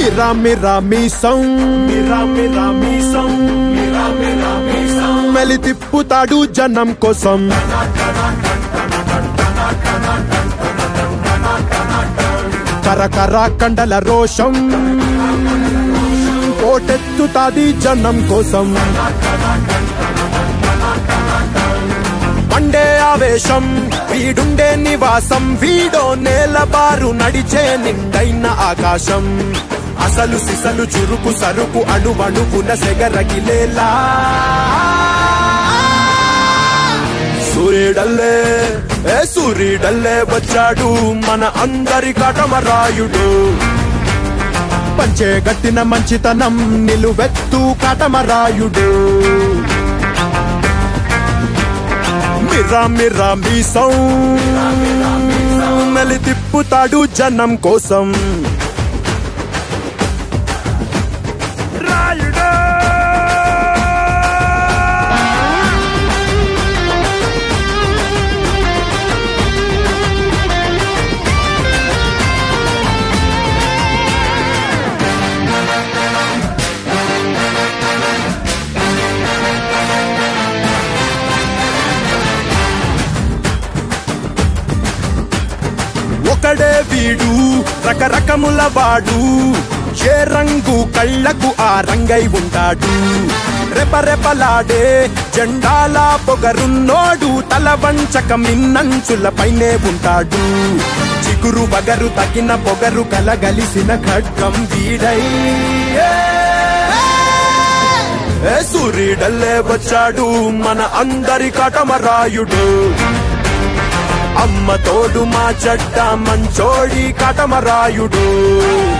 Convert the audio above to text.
మిరా మిరా మీసం మిరా మిరా మీసం మిరా మిరా మీసం మెలి తిప్పుతాడు జనం కోసం కరకర కండల రోషం కోటెత్తుతాది జనం కోసం మండే ఆవేశం వీడుండే నివాసం వీడో నేలబారు నడిచే నిండైన ఆకాశం అసలు సిసలు చురుకు సరుకు అణువణువున సెగరగిలేలా సూర్యుడల్లే వచ్చాడు మన అందరి కాటమరాయుడు పంచే గట్టిన మంచితనం నిలువెత్తు కాటమరాయుడు మిరా మిరా మీసం మెలి తిప్పుతాడు జనం కోసం ఒకడే వీడు రకరకముల వాడు ఏ రంగు కళ్ళకు ఆ రంగై ఉంటాడు రెపరెపలాడే జెండాల పొగరున్నోడు తల వంచక మిన్నంచుల పైనే ఉంటాడు చిగురు బగరు తగిన పొగరు కలగలిసిన ఖడ్గం వీడై సూర్యుడల్లే వచ్చాడు మన అందరి కాటమరాయుడు అమ్మ తోడు మా చెడ్డ మంచోడి కాటమరాయుడు